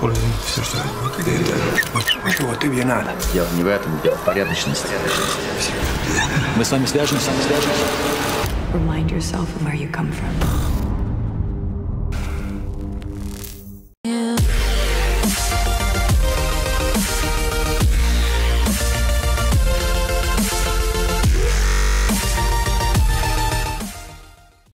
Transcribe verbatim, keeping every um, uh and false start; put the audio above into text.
используй все, что ты это. Вот тебе надо. Дело не в этом, дело в порядочности. Мы с вами свяжемся, мы свяжемся. Remind yourself of where you come from.